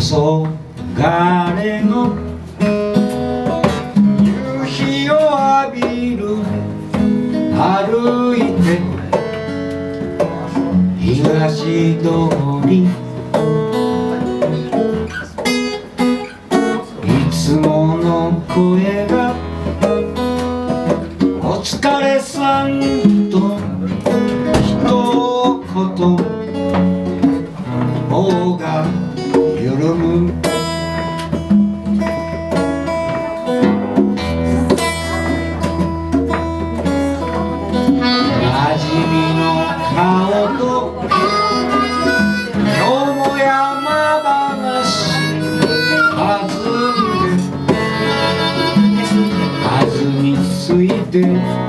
がれの夕日を浴びる歩いて東通りいつもの声がお疲れさんと一言頬が緩む馴染みの顔と今日も山話弾みついて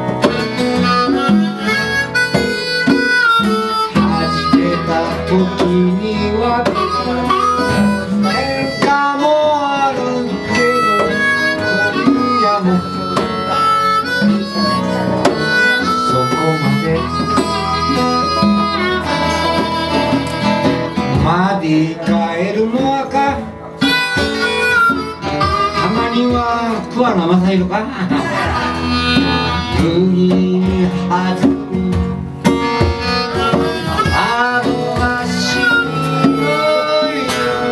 弾けた時には喧嘩もあるけど今夜もそこまでマディ帰るのはかたまには桑名正宏か海に弾む窓が白い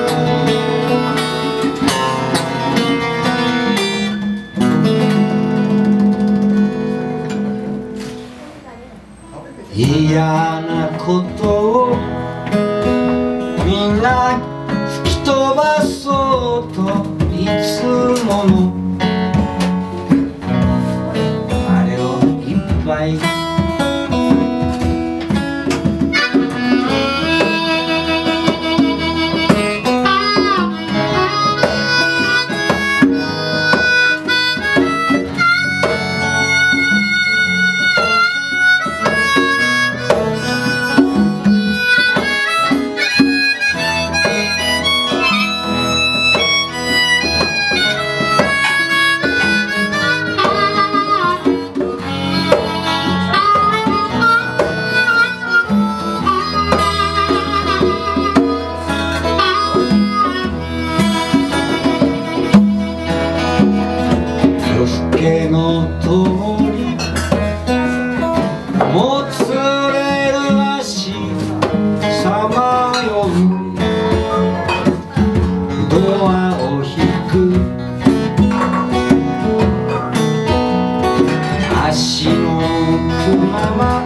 嫌なことをみんな吹き飛ばそうといつものあれをいっぱいの通りもつれる足さまようドアを引く足の向くまま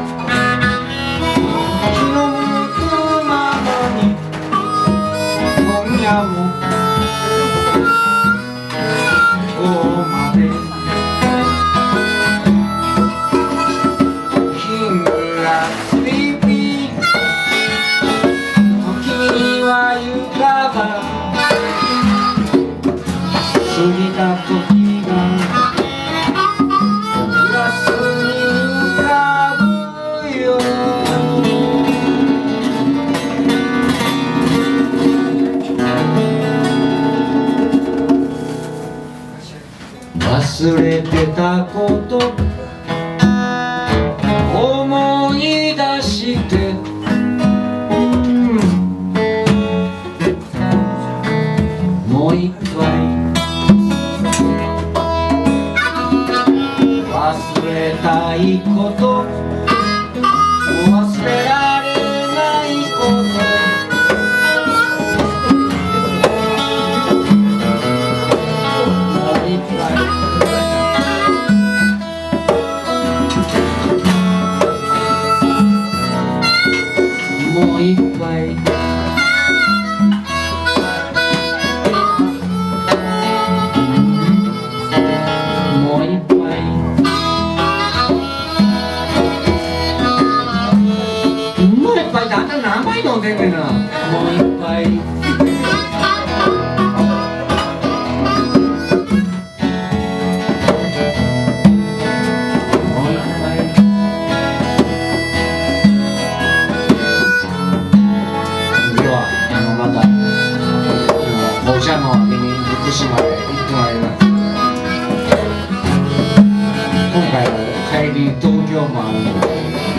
気の向くままに今夜もここまで過ぎた時がグラスに浮かぶよ忘れてたこと思い出してもう一回忘れたいこと忘れられないこともう一回もう一回もう一杯ってあんた何杯飲んでんねんな。もう一杯もう一杯ではまた放射能を見に福島へ行ってまいります。今回は帰り東京もあるので